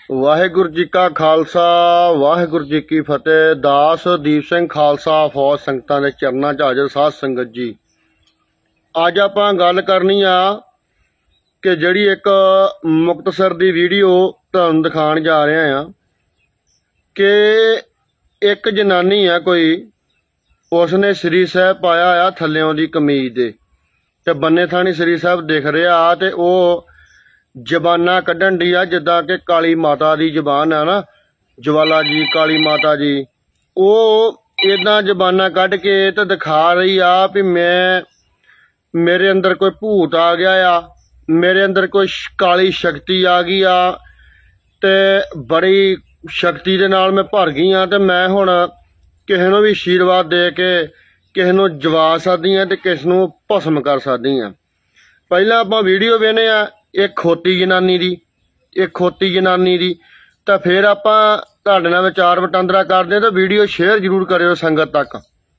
वाहिगुरू जी का खालसा वाहिगुरू जी की फतेह। दास दीप सिंह खालसा फौज संगतां दे चरनां च हाज़र साध संगत जी। अज आपां गल करनी आ कि जिहड़ी एक मुक्तसर दी वीडियो तुहानूं दिखाण जा रहा आ कि एक जनानी है कोई, उसने श्री साहब पाया आ थल्लियों दी कमीज दे ते बन्ने थानी श्री साहब दिख रहा आ ते ओह जबाना कड्ढन डी आ जिद्दां कि काली माता दी जबान है ना, ज्वाला जी काली माता जी, वो इदां जबाना कढ़ के ते दिखा रही आ भी मैं मेरे अंदर कोई भूत आ गया आ, मेरे अंदर कोई काली शक्ति आ गई आ ते बड़ी शक्ति दे नाल मैं भर गई हाँ ते मैं हुण किसे नूं भी आशीर्वाद दे के किसे नूं जवा सकदी हाँ ते किसे नूं भस्म कर सकदी हाँ। पहलां आपां वीडियो वेखने आ एक खोती जनानी दी, एक खोती जनानी दी, तो फिर आपां तुहाडे नाल विचार वटांदरा करदे तो वीडियो शेयर जरूर करियो संगत तक।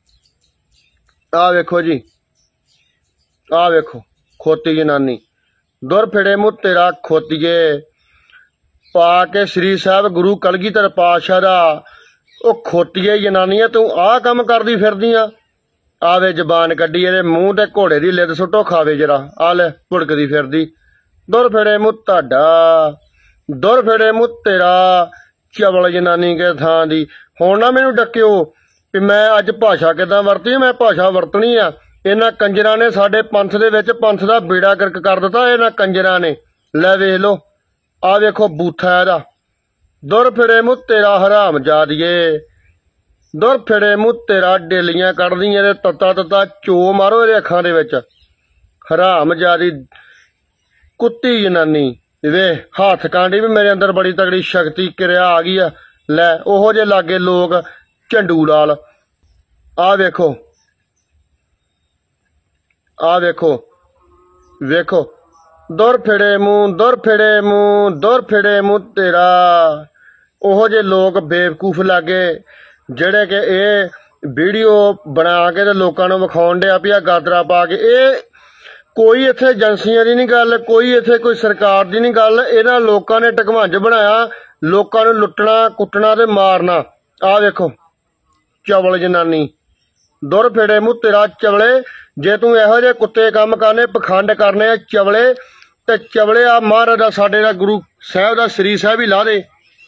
आ वेखो जी, आ वेखो खोती जनानी, दुर फिड़े मुँह तेरा खोतीए पा के श्री साहब गुरु कलगीधर पातशाह दा ओ खोतीए जनानी तू आ कम करदी फिरदी आ। आवे जबान कड्डी इहदे मूँह ते घोड़े दी लिद सुट्टो खावे जरा, आ ले भुड़कदी फिरदी। दुर फिड़े मुँह ताडा, दुर फिड़े मुँह तेरा चवल जनानी के थां दी। हुण ना मैनूं डक्किओ भी मैं अज भाषा किदां वरती, मैं भाषा वरतनी आ। इन्हां कंजरां ने साडे पंथ दे विच पंथ दा बेड़ा गर्क कर दित्ता इन्हां कंजरां ने। लै वेख लो, आ वेखो बूथा इहदा। दुर फिड़े मुँह तेरा हरामजादिए, दुर फिड़े मुँह तेरा डेलियां कढ़दी इहदे तत्ता तत्ता चो मारो इहदे अखां दे विच। हरामजादी कुत्ती जनानी वे हाथ कांडी भी मेरे अंदर बड़ी तगड़ी शक्ति क्रिया आ गई है। लै ओहो जे लागे लोग झंडू लाल। आ वेखो, आ वेखो, वेखो दुर फिड़े मुँह, दुर फिड़े मुँह, दुर फिड़े मुँह तेरा। ओहो जे लोग बेवकूफ लागे जेड़े कि ये वीडियो बना के ते लोकां नूं विखाउण डे भी आ गादरा पा के। ये कोई इत्थे एजेंसियां दी नहीं गल, कोई इत्थे कोई सरकार दी नहीं गल, इन्हां लोकां ने टकमंज बनाया लोकां नूं लुट्टना कुट्टना ते मारना। आ वेखो चवल जनानी, दुर फिड़े मुँह तेरा चवले। जे तू इहो जिहे कुत्ते काम करने पखंड करने चवले ते चवले आ महाराज दा साडे दा गुरु साहब दा श्री साहब ही ला दे।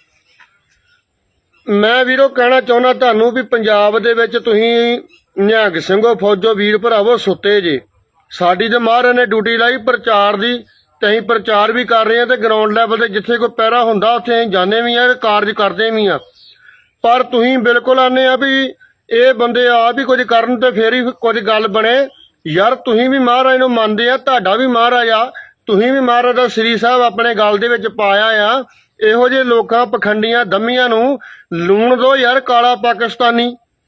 मैं वीरो कहना चाहुंदा तुहानूं भी पंजाब दे विच तुसीं निहंग ਸਿੰਘੋ फौजो वीर भरावो सुते जे। साडी तो महाराज ने ड्यूटी लाई प्रचार दी ते असीं प्रचार भी कर रहे हैं ते ग्राउंड लैवल ते जिथे कोई पैरा हुंदा उत्थे असीं जाने भी हैं, कारज करते भी हैं। पर तुसीं बिल्कुल आने आ भी ये बंदे आप ही कुछ करन ते फिर ही कुछ गल बने। यार तुसीं भी महाराज नूं मनदे आ, तुहाडा भी महाराज आ, तुसीं भी महाराज दा श्री साहब अपने गल दे विच पाया आ। इहो जे लोकां पखंडियां दम्मियां नूं लूण दो यार काला पाकिस्तानी।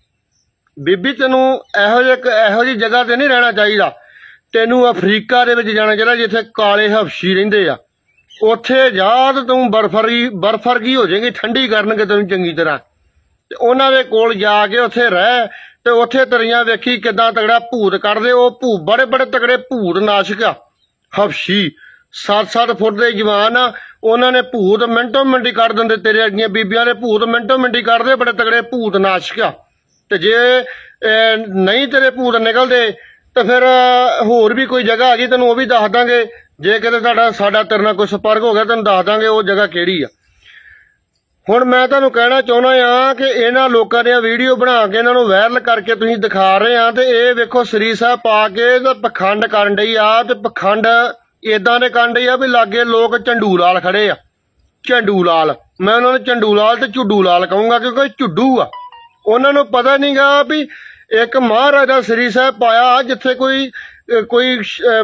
बीबी तैनूं इहो जी जगह ते नहीं रहना चाहिए। तैनूं अफ्रीका दे विच जाना चाहिए जिथे काले हबशी रहिंदे आ। उत्थे जा ते तूं बर्फ वर्गी हो जाएगी, ठंडी करनगे तैनूं चंगी तरह ते उन्हां दे कोल जाके उत्थे रह ते उत्थे तरियां वेखी किदां तगड़ा भूत कढदे। ओ भूत बड़े बड़े तगड़े भूत नाशक आ हबशी, 7-7 फुट दे जवान आ। उन्हां ने भूत मिंटो मिंटी कढ दिंदे, तेरे अगियां बीबियां दे भूत मिंटो मिंटी कढदे, बड़े तगड़े भूत नाशक आ। ते जे नहीं तेरे भूत निकलदे तो फिर होर भी कोई जगह हैगी तेनों वो भी दस दांगे। जे किते साडा तेरे नाल कोई संपर्क हो गया तेनों दस दांगे वो जगह किहड़ी आ। हुण मैं तुहानूं कहना चाहुंदा आ कि इन्हां लोकां दी वीडियो बना के इन्हां नूं वायरल करके तुसीं दिखा रहे आ ते ये वेखो श्री साहब पा के ते पखंड करन डई आ। ते पखंड इदां दे करन डई आ भी लागे लोग झंडू लाल खड़े आ। झंडू लाल, मैं उन्हां नूं झंडू लाल ते झुड्डू लाल कहूँगा क्योंकि झुड्डू आ। उन्हां नूं पता नहीं गा भी एक महाराज दा श्री साहब पाया जिथे कोई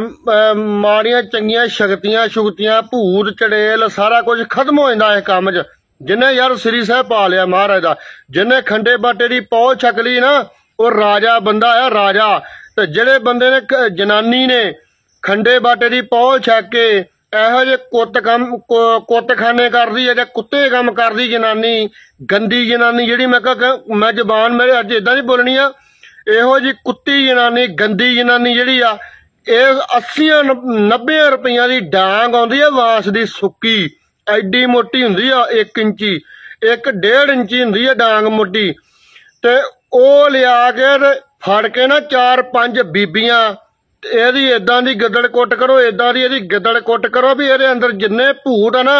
माड़ियां चंगियां शक्तियां भूत चड़ेल सारा कुछ खत्म हो जाता है काम च। जिन्हें यार श्री साहब पा लिया महाराज दा, जिन्हें खंडे बाटे की पौह छक ली ना वो राजा बंदा आ राजा। ते जेड़े बंदे ने जनानी ने खंडे बाटे की पौह छक के इहो जे कुत्त खाने करदी है, कुत्ते काम करदी जनानी, गंदी जनानी जिहड़ी मैं जबान मेरे अज इदां दी बोलनी आ। इहो जी कुत्ती जनानी गंदी जनानी जिहड़ी आ ਇਹ 80-90 ਰੁਪਈਆਂ ਦੀ ਡਾਂਗ ਆਉਂਦੀ ਹੈ ਵਾਂਸ ਦੀ ਸੁੱਕੀ, ਐਡੀ ਮੋਟੀ ਹੁੰਦੀ ਆ 1 ਇੰਚੀ 1.5 ਇੰਚੀ ਹੁੰਦੀ ਆ ਡਾਂਗ ਮੋਟੀ। ਤੇ ਉਹ ਲਿਆ ਕੇ ਤੇ ਫੜ ਕੇ ਨਾ 4-5 ਬੀਬੀਆਂ ਇਹਦੀ ਇਦਾਂ ਦੀ ਗਿੱਦੜ ਕੁੱਟ ਕਰੋ, ਇਦਾਂ ਦੀ ਇਹਦੀ ਗਿੱਦੜ ਕੁੱਟ ਕਰੋ ਵੀ ਇਹਦੇ ਅੰਦਰ ਜਿੰਨੇ ਭੂਤ ਆ ਨਾ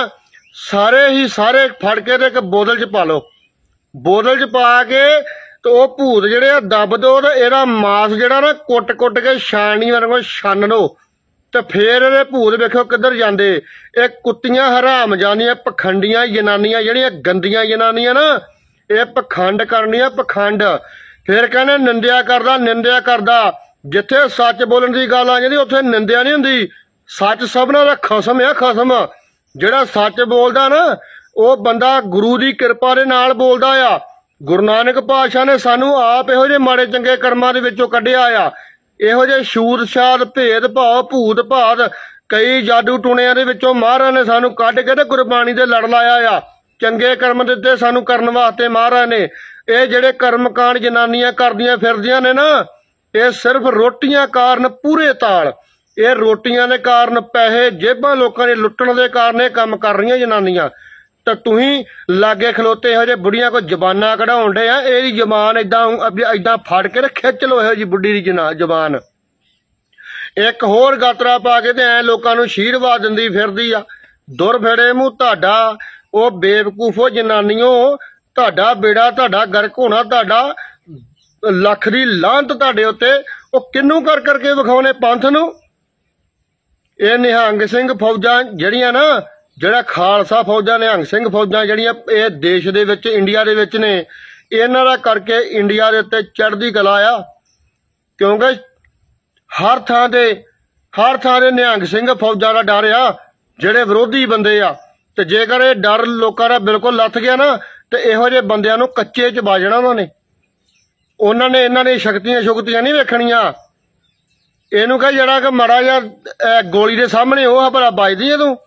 ਸਾਰੇ ਫੜ ਕੇ ਤੇ ਇੱਕ ਬੋਤਲ 'ਚ ਪਾ ਲਓ। ਬੋਤਲ 'ਚ ਪਾ ਕੇ ਤੇ ਉਹ ਭੂਤ ਜਿਹੜੇ ਆ ਦੱਬ ਦੋ ਤੇ ਇਹਦਾ ਮਾਸ ਜਿਹੜਾ ਨਾ ਕੁੱਟ ਕੇ ਛਾਣਨੀ ਵਾਂਗੂ ਛਾਨ ਲਓ ਤੇ ਫੇਰ ਇਹਦੇ ਭੂਤ ਵੇਖੋ ਕਿੱਧਰ ਜਾਂਦੇ। ਇਹ ਕੁੱਤੀਆਂ ਹਰਾਮ ਜਾਂਦੀਆਂ ਪਖੰਡੀਆਂ ਜਨਾਨੀਆਂ ਜਿਹੜੀਆਂ ਗੰਦੀਆਂ ਜਨਾਨੀਆਂ ਨਾ, ਇਹ ਪਖੰਡ ਕਰਨੀਆਂ ਪਖੰਡ। ਫਿਰ ਕਹਿੰਦੇ ਨਿੰਦਿਆ ਕਰਦਾ। ਜਿੱਥੇ ਸੱਚ ਬੋਲਣ ਦੀ ਗੱਲ ਆ ਜਾਂਦੀ ਉੱਥੇ ਨਿੰਦਿਆ ਨਹੀਂ ਹੁੰਦੀ। ਸੱਚ ਸਭਨਾਂ ਦਾ ਖਸਮ ਆ, ਖਸਮ। ਜਿਹੜਾ ਸੱਚ ਬੋਲਦਾ ਨਾ ਉਹ ਬੰਦਾ ਗੁਰੂ ਦੀ ਕਿਰਪਾ ਦੇ ਨਾਲ ਬੋਲਦਾ ਆ। ਗੁਰੂ ਨਾਨਕ ਪਾਤਸ਼ਾਹ ਨੇ ਸਾਨੂੰ ਆਪ ਇਹੋ ਜਿਹੇ ਮਾੜੇ ਚੰਗੇ ਕਰਮਾਂ ਦੇ ਵਿੱਚੋਂ ਕੱਢਿਆ ਆ। ਇਹੋ ਜਿਹੇ ਛੂਤ ਛਾਤ ਭੇਦ ਭਾਵ ਭੂਤ ਭਾਤ ਕਈ ਜਾਦੂ ਟੂਣਿਆਂ ਦੇ ਵਿੱਚੋਂ ਮਹਾਰਾਜ ਨੇ ਸਾਨੂੰ ਕੱਢ ਕੇ ਤੇ ਗੁਰਬਾਣੀ ਦੇ ਲੜ ਲਾਇਆ ਆ। ਚੰਗੇ ਕਰਮ ਦਿੱਤੇ ਸਾਨੂੰ ਕਰਨ ਵਾਸਤੇ ਮਹਾਰਾਜ ਨੇ। ਇਹ ਜਿਹੜੇ ਕਰਮਕਾਂਡ ਜਨਾਨੀਆਂ ਕਰਦੀਆਂ ਫਿਰਦੀਆਂ ਨੇ ਨਾ, ਇਹ ਸਿਰਫ ਰੋਟੀਆਂ ਕਾਰਨ ਪੂਰੇ ਤਾਲ। ਇਹ ਰੋਟੀਆਂ ਦੇ ਕਾਰਨ ਪੈਸੇ ਜੇਬਾਂ ਲੋਕਾਂ ਦੇ ਲੁੱਟਣ ਦੇ ਕਾਰਨ ਇਹ ਕੰਮ ਕਰ ਰਹੀਆਂ ਜਨਾਨੀਆਂ। ਤਾਂ ਤੁਸੀਂ ਲਾਗੇ ਖਲੋਤੇ ਇਹੋ ਜਿਹੇ ਬੁੜੀਆਂ ਕੋਈ ਜ਼ਬਾਨਾਂ ਕਢਾਉਣ ਡੇ ਆ। ਇਹਦੀ ਜ਼ਬਾਨ ਏਦਾਂ ਫੜ ਕੇ ਤੇ ਖਿੱਚ ਲਓ ਇਹੋ ਜਿਹੀ ਬੁੱਢੀ ਦੀ ਜ਼ਬਾਨ। ਇੱਕ ਹੋਰ ਗਾਤਰਾ ਪਾ ਕੇ ਤੇ ਐ ਲੋਕਾਂ ਨੂੰ ਆਸ਼ੀਰਵਾਦ ਦਿੰਦੀ ਫਿਰਦੀ ਆ। ਦੁਰ ਫੇੜੇ ਮੂੰਹ ਤੁਹਾਡਾ, ਉਹ ਬੇਵਕੂਫੋ ਜਨਾਨੀਓ, ਤੁਹਾਡਾ ਬੇੜਾ ਤੁਹਾਡਾ ਗਰਕ ਹੋਣਾ, ਤੁਹਾਡਾ ਲੱਖ ਦੀ ਲਾਹਨਤ ਤੁਹਾਡੇ ਉੱਤੇ। ਉਹ ਕਿਹਨੂੰ ਕਰ ਕਰਕੇ ਵਿਖਾਉਣੇ ਪੰਥ ਨੂੰ। ਇਹ ਨਿਹੰਗ ਸਿੰਘ ਫੌਜਾਂ ਜਿਹੜੀਆਂ ਨਾ, ਜਿਹੜਾ ਖਾਲਸਾ ਫੌਜਾਂ ਨਿਹੰਗ ਸਿੰਘ ਫੌਜਾਂ ਜਿਹੜੀਆਂ ਇਹ ਦੇਸ਼ ਦੇ ਵਿੱਚ ਇੰਡੀਆ ਦੇ ਵਿੱਚ ਨੇ, ਇਹਨਾਂ ਦਾ ਕਰਕੇ ਇੰਡੀਆ ਦੇ ਉੱਤੇ ਚੜ੍ਹਦੀ ਕਲਾ ਆ। ਕਿਉਂਕਿ ਹਰ ਥਾਂ ਦੇ ਨਿਹੰਗ ਸਿੰਘ ਫੌਜਾਂ ਦਾ ਡਰ ਆ, ਜਿਹੜੇ ਵਿਰੋਧੀ ਬੰਦੇ ਆ। ਤੇ ਜੇਕਰ ਇਹ ਡਰ ਲੋਕਾਂ ਦਾ ਬਿਲਕੁਲ ਲੱਥ ਗਿਆ ਨਾ ਤੇ ਇਹੋ ਜਿਹੇ ਬੰਦਿਆਂ ਨੂੰ ਕੱਚੇ 'ਚ ਬਾਜਣਾ ਉਹਨਾਂ ਨੇ ਇਹਨਾਂ ਦੀ ਸ਼ਕਤੀਆਂ ਨਹੀਂ ਵੇਖਣੀਆਂ। ਇਹਨੂੰ ਕਹ ਜਿਹੜਾ ਕਿ ਮਾੜਾ ਜਿਹਾ ਗੋਲੀ ਦੇ ਸਾਹਮਣੇ ਉਹ ਭਲਾ ਵੱਜਦੀ ਆ ਤੂੰ।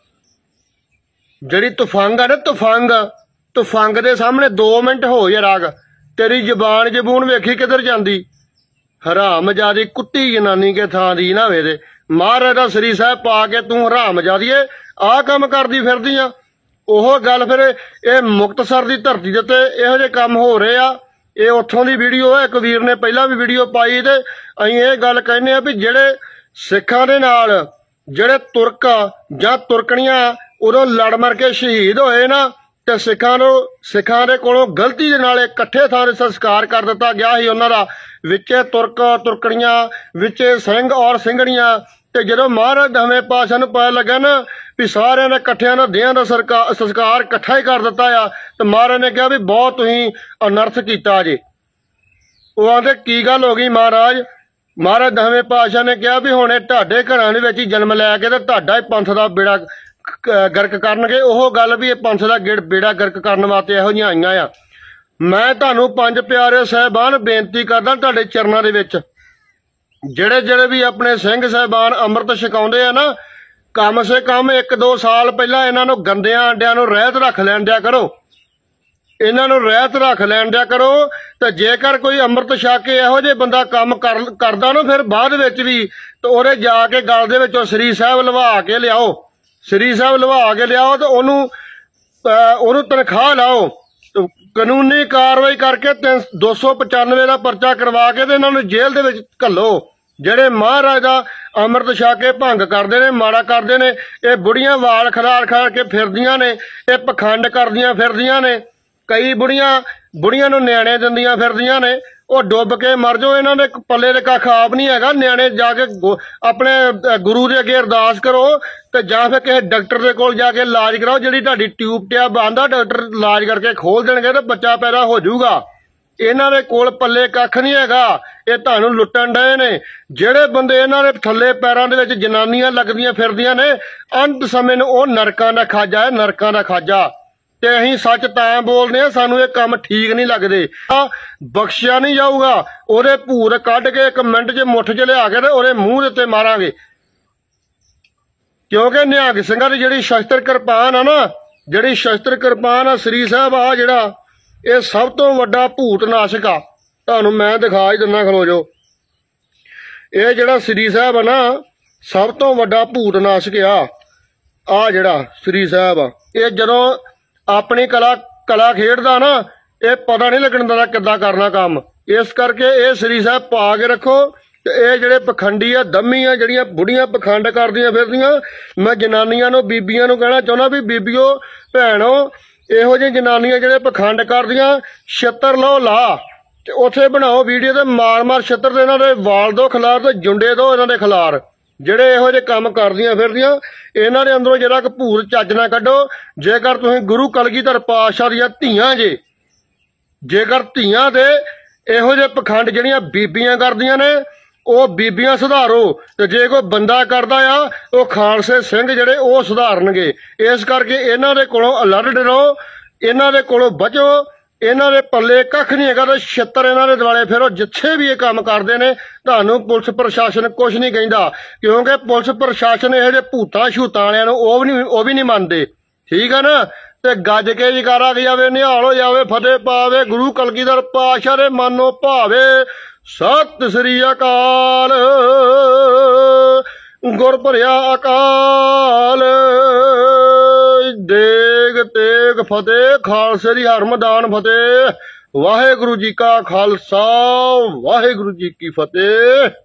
ਜਿਹੜੀ ਤੁਫੰਗ ਆ ਨਾ, ਤੁਫੰਗ ਦੇ ਸਾਹਮਣੇ 2 ਮਿੰਟ ਹੋ ਜੇ ਰਾਗ, ਤੇਰੀ ਜ਼ਬੂਨ ਵੇਖੀ ਕਿੱਧਰ ਜਾਂਦੀ। ਹਰਾਮਜ਼ਾਦੀ ਕੁੱਤੀ ਜਨਾਨੀ ਕੇ ਥਾਂ ਦੀ ਨਾ ਹੋਵੇ ਤੇ ਮਹਾਰਾਜ ਦਾ ਸ੍ਰੀ ਸਾਹਿਬ ਪਾ ਕੇ ਤੂੰ ਹਰਾਮਜ਼ਾਦੀਏ ਆਹ ਕੰਮ ਕਰਦੀ ਫਿਰਦੀ ਆ। ਉਹ ਗੱਲ ਫਿਰ ਇਹ ਮੁਕਤਸਰ ਦੀ ਧਰਤੀ ਦੇ ਉੱਤੇ ਇਹੋ ਜਿਹੇ ਕੰਮ ਹੋ ਰਹੇ ਆ। ਇਹ ਉੱਥੋਂ ਦੀ ਵੀਡੀਓ ਹੈ। ਇੱਕ ਵੀਰ ਨੇ ਪਹਿਲਾਂ ਵੀ ਵੀਡੀਓ ਪਾਈ ਤੇ ਅਸੀਂ ਇਹ ਗੱਲ ਕਹਿੰਦੇ ਆ ਵੀ ਜਿਹੜੇ ਸਿੱਖਾਂ ਦੇ ਨਾਲ ਜਿਹੜੇ ਤੁਰਕ ਜਾਂ ਤੁਰਕਣੀਆਂ ਉਦੋਂ ਲੜ ਮਰ ਕੇ ਸ਼ਹੀਦ ਹੋਏ ਨਾ, ਤੇ ਸਿੱਖਾਂ ਦੇ ਕੋਲੋਂ ਗਲਤੀ ਦੇ ਨਾਲ ਇਕੱਠੇ ਥਾਂ 'ਤੇ ਸੰਸਕਾਰ ਕਰ ਦਿੱਤਾ ਗਿਆ ਸੀ ਉਹਨਾਂ ਦਾ। ਵਿੱਚੇ ਤੁਰਕਣੀਆਂ, ਵਿੱਚੇ ਸਿੰਘ ਔਰ ਸਿੰਘਣੀਆਂ। ਤੇ ਜਦੋਂ ਮਹਾਰਾਜ ਦਸਵੇਂ ਪਾਤਸ਼ਾਹ ਨੂੰ ਪਤਾ ਲੱਗਾ ਨਾ ਵੀ ਸਾਰਿਆਂ ਨੇ ਇਕੱਠਿਆਂ ਦਾ ਦੇਹਾਂ ਦਾ ਸੰਸਕਾਰ ਇਕੱਠਾ ਹੀ ਕਰ ਦਿੱਤਾ ਆ, ਤੇ ਮਹਾਰਾਜ ਨੇ ਕਿਹਾ ਵੀ ਬਹੁਤ ਤੁਸੀਂ ਅਨਰਥ ਕੀਤਾ ਜੇ। ਉਹ ਆਂਦੇ ਕੀ ਗੱਲ ਹੋ ਗਈ ਮਹਾਰਾਜ ਦਸਵੇਂ ਪਾਤਸ਼ਾਹ ਨੇ ਕਿਹਾ ਵੀ ਹੁਣ ਇਹ ਤੁਹਾਡੇ ਘਰਾਂ ਦੇ ਵਿੱਚ ਹੀ ਜਨਮ ਲੈ ਕੇ ਤੇ ਤੁਹਾਡਾ ਹੀ ਪੰਥ ਦਾ ਬੇੜਾ ਗਰਕ ਕਰਨਗੇ। ਉਹ ਗੱਲ ਵੀ ਇਹ ਪੰਥ ਦਾ ਬੇੜਾ ਗਰਕ ਕਰਨ ਵਾਸਤੇ ਇਹੋ ਜਿਹੀਆਂ ਆਈਆਂ ਆ। ਮੈਂ ਤੁਹਾਨੂੰ 5 ਪਿਆਰੇ ਸਾਹਿਬਾਨ ਬੇਨਤੀ ਕਰਦਾ ਤੁਹਾਡੇ ਚਰਨਾਂ ਦੇ ਵਿੱਚ, ਜਿਹੜੇ ਵੀ ਆਪਣੇ ਸਿੰਘ ਸਾਹਿਬਾਨ ਅੰਮ੍ਰਿਤ ਛਕਾਉਂਦੇ ਆ ਨਾ, ਕਮ ਸੇ ਕਮ 1-2 ਸਾਲ ਪਹਿਲਾਂ ਇਹਨਾਂ ਨੂੰ ਗੰਦਿਆਂ ਆਂਡਿਆਂ ਨੂੰ ਰਹਿਤ ਰੱਖ ਲੈਣ ਦਿਆ ਕਰੋ। ਤੇ ਜੇਕਰ ਕੋਈ ਅੰਮ੍ਰਿਤ ਛਕ ਕੇ ਇਹੋ ਜਿਹੇ ਬੰਦਾ ਕੰਮ ਕਰਦਾ ਨਾ, ਫਿਰ ਬਾਅਦ ਵਿੱਚ ਵੀ ਤੇ ਉਹਦੇ ਜਾ ਕੇ ਗਲ ਦੇ ਵਿੱਚੋਂ ਸ੍ਰੀ ਸਾਹਿਬ ਲਵਾ ਕੇ ਲਿਆਓ ਤੇ ਉਹਨੂੰ ਤਨਖਾਹ ਲਾਓ। ਕਾਨੂੰਨੀ ਕਾਰਵਾਈ ਕਰਕੇ 295 ਦਾ ਪਰਚਾ ਕਰਵਾ ਕੇ ਤੇ ਇਹਨਾਂ ਨੂੰ ਜੇਲ੍ਹ ਦੇ ਵਿੱਚ ਘੱਲੋ। ਜਿਹੜੇ ਮਹਾਰਾਜ ਦਾ ਅੰਮ੍ਰਿਤ ਛਕ ਕੇ ਭੰਗ ਕਰਦੇ ਨੇ, ਮਾੜਾ ਕਰਦੇ ਨੇ। ਇਹ ਬੁੜੀਆਂ ਵਾਲ ਖਲਾਰ ਕੇ ਫਿਰਦੀਆਂ ਨੇ, ਇਹ ਪਖੰਡ ਕਰਦੀਆਂ ਫਿਰਦੀਆਂ ਨੇ। ਕਈ ਬੁੜੀਆਂ ਨੂੰ ਨਿਆਣੇ ਦਿੰਦੀਆਂ ਫਿਰਦੀਆਂ ਨੇ। ਉਹ ਡੁੱਬ ਕੇ ਮਰ ਜਾਓ, ਇਹਨਾਂ ਦੇ ਪੱਲੇ ਦੇ ਕੱਖ ਆਪ ਨਹੀਂ ਹੈਗਾ। ਨਿਆਣੇ ਜਾ ਕੇ ਆਪਣੇ ਗੁਰੂ ਦੇ ਅੱਗੇ ਅਰਦਾਸ ਕਰੋ ਤੇ ਜਾਂ ਫਿਰ ਕਿਸੇ ਡਾਕਟਰ ਦੇ ਕੋਲ ਜਾ ਕੇ ਇਲਾਜ ਕਰਾਓ। ਜਿਹੜੀ ਤੁਹਾਡੀ ਟਿਊਬ ਟਿਆਬ ਆਂਦਾ ਡਾਕਟਰ ਇਲਾਜ ਕਰਕੇ ਖੋਲ ਦੇਣਗੇ ਤੇ ਬੱਚਾ ਪੈਦਾ ਹੋ ਜਾਊਗਾ। ਇਹਨਾਂ ਦੇ ਕੋਲ ਪੱਲੇ ਕੱਖ ਨਹੀਂ ਹੈਗਾ। ਇਹ ਤੁਹਾਨੂੰ ਲੁੱਟਣ ਡਏ ਨੇ। ਜਿਹੜੇ ਬੰਦੇ ਇਹਨਾਂ ਦੇ ਥੱਲੇ ਪੈਰਾਂ ਦੇ ਵਿੱਚ ਜਨਾਨੀਆਂ ਲੱਗਦੀਆਂ ਫਿਰਦੀਆਂ ਨੇ, ਅੰਤ ਸਮੇਂ ਨੂੰ ਉਹ ਨਰਕਾਂ ਦਾ ਖਾਜਾ ਹੈ, ਨਰਕਾਂ ਦਾ ਖਾਜਾ। ਤੇ ਅਸੀਂ ਸੱਚ ਤਾਂ ਬੋਲਦੇ ਆ, ਸਾਨੂੰ ਇਹ ਕੰਮ ਠੀਕ ਨਹੀਂ ਲੱਗਦੇ। ਬਖਸ਼ਿਆ ਨਹੀਂ ਜਾਊਗਾ। ਉਹਦੇ ਭੂਤ ਕੱਢ ਕੇ 1 ਮਿੰਟ 'ਚ ਮੁੱਠ 'ਚ ਲਿਆ ਕੇ ਤੇ ਉਹਦੇ ਮੂੰਹ ਦੇ ਉੱਤੇ ਮਾਰਾਂਗੇ। ਕਿਉਂਕਿ ਨਿਹੰਗ ਸਿੰਘਾਂ ਦੀ ਜਿਹੜੀ ਸ਼ਸਤਰ ਕਿਰਪਾਨ ਆ ਸ੍ਰੀ ਸਾਹਿਬ ਆ ਜਿਹੜਾ, ਇਹ ਸਭ ਤੋਂ ਵੱਡਾ ਭੂਤ ਨਾਸ਼ਕ ਆ। ਤੁਹਾਨੂੰ ਮੈਂ ਦਿਖਾ ਹੀ ਦਿੰਦਾ, ਖਲੋ ਜਾਓ। ਇਹ ਜਿਹੜਾ ਸ੍ਰੀ ਸਾਹਿਬ ਆ ਨਾ, ਸਭ ਤੋਂ ਵੱਡਾ ਭੂਤ ਨਾਸ਼ਕ ਆ। ਆ ਜਿਹੜਾ ਸ੍ਰੀ ਸਾਹਿਬ ਆ, ਇਹ ਜਦੋਂ ਆਪਣੀ ਕਲਾ ਖੇਡਦਾ ਨਾ, ਇਹ ਪਤਾ ਨਹੀਂ ਲੱਗਣ ਦਿੰਦਾ ਕਿੱਦਾਂ ਕਰਨਾ ਕੰਮ। ਇਸ ਕਰਕੇ ਇਹ ਸ੍ਰੀ ਸਾਹਿਬ ਪਾ ਕੇ ਰੱਖੋ। ਤੇ ਇਹ ਜਿਹੜੇ ਪਖੰਡੀ ਆ, ਦੰਮੀ ਆ, ਜਿਹੜੀਆਂ ਬੁੜੀਆਂ ਪਖੰਡ ਕਰਦੀਆਂ ਫਿਰਦੀਆਂ, ਮੈਂ ਜਨਾਨੀਆਂ ਨੂੰ, ਬੀਬੀਆਂ ਨੂੰ ਕਹਿਣਾ ਚਾਹੁੰਦਾ ਵੀ ਬੀਬੀਓ ਭੈਣੋ, ਇਹੋ ਜਿਹੀ ਜਨਾਨੀਆਂ ਜਿਹੜੇ ਪਖੰਡ ਕਰਦੀਆਂ, ਛਿੱਤਰ ਲਓ ਲਾ ਤੇ ਉੱਥੇ ਬਣਾਓ ਵੀਡੀਓ ਤੇ ਮਾਰ ਛਿੱਤਰ ਦੇ ਇਹਨਾਂ ਦੇ ਵਾਲ ਦੋ ਖਿਲਾਰ ਤੇ ਜੁੰਡੇ ਦੋ ਇਹਨਾਂ ਦੇ ਖਿਲਾਰ। ਜਿਹੜੇ ਇਹੋ ਜਿਹੇ ਕੰਮ ਕਰਦੀਆਂ ਫਿਰਦੀਆਂ, ਇਹਨਾਂ ਦੇ ਅੰਦਰੋਂ ਜਿਹੜਾ ਭੂਤ ਚੱਜ ਨਾ ਕੱਢੋ। ਜੇਕਰ ਤੁਸੀਂ ਗੁਰੂ ਕਲਗੀਧਰ ਪਾਤਸ਼ਾਹ ਦੀਆਂ ਧੀਆਂ ਜੇ, ਜੇਕਰ ਧੀਆਂ ਦੇ ਇਹੋ ਜਿਹੇ ਪਖੰਡ ਜਿਹੜੀਆਂ ਬੀਬੀਆਂ ਕਰਦੀਆਂ ਨੇ, ਉਹ ਬੀਬੀਆਂ ਸੁਧਾਰੋ। ਤੇ ਜੇ ਕੋਈ ਬੰਦਾ ਕਰਦਾ ਆ, ਉਹ ਖਾਲਸੇ ਸਿੰਘ ਜਿਹੜੇ ਉਹ ਸੁਧਾਰਨਗੇ। ਇਸ ਕਰਕੇ ਇਹਨਾਂ ਦੇ ਕੋਲੋਂ ਅਲਰਟ ਰਹੋ, ਇਹਨਾਂ ਦੇ ਕੋਲੋਂ ਬਚੋ। ਇਹਨਾਂ ਦੇ ਪੱਲੇ ਕੱਖ ਨਹੀਂ ਹੈਗਾ ਤੇ ਛਿੱਤਰ ਇਹਨਾਂ ਦੇ ਦੁਆਲੇ ਫਿਰੋ। ਜਿੱਥੇ ਵੀ ਇਹ ਕੰਮ ਕਰਦੇ ਨੇ, ਤੁਹਾਨੂੰ ਪੁਲਿਸ ਪ੍ਰਸ਼ਾਸਨ ਕੁਝ ਨਹੀਂ ਕਹਿੰਦਾ, ਕਿਉਂਕਿ ਪੁਲਿਸ ਪ੍ਰਸ਼ਾਸਨ ਇਹੋ ਜਿਹੇ ਭੂਤਾਂ ਛੂਤਾਂ ਵਾਲਿਆਂ ਨੂੰ ਉਹ ਵੀ ਨਹੀਂ ਮੰਨਦੇ। ਠੀਕ ਆ ਨਾ। ਤੇ ਗੱਜ ਕੇ ਜਕਾਰਾ ਜਾਵੇ, ਨਿਹਾਲ ਹੋ ਜਾਵੇ, ਫਤਿਹ ਪਾਵੇ ਗੁਰੂ ਕਲਗੀਧਰ ਪਾਤਸ਼ਾਹ ਦੇ ਮਨੋਂ ਭਾਵੇ। ਸਤਿ ਸ੍ਰੀ ਅਕਾਲ। ਗੁਰ ਭਰਿਆ ਅਕਾਲ। ਦੇਗ ਤੇਗ ਫਤਿਹ। ਖਾਲਸੇ ਦੀ ਹਰ ਮੈਦਾਨ ਫਤਿਹ। ਵਾਹਿਗੁਰੂ ਜੀ ਕਾ ਖਾਲਸਾ, ਵਾਹਿਗੁਰੂ ਜੀ ਕੀ ਫਤਿਹ।